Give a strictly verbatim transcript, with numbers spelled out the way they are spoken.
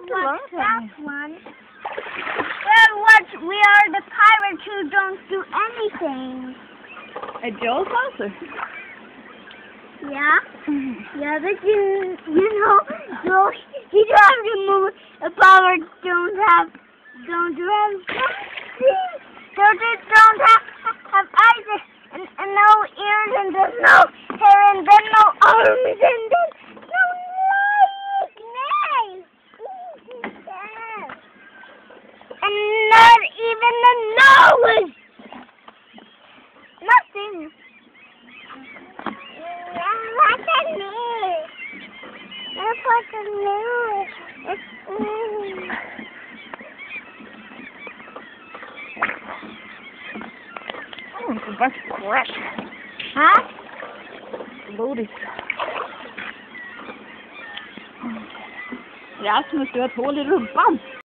watch that one. Well, what? We are the pirates who don't do anything. A Joe saucer. Yeah? Yeah, but you, you know, no, you don't have to move. The pirates don't have, don't have, don't, don't have, have eyes and, and no ears and there's no hair and then no arms and then no legs. And not even the nose. Nothing. Look at me. Look at the nose. It's me. Oh, that's fresh. Huh? Blodigt. Rasmus, du har ett hål i rumpan.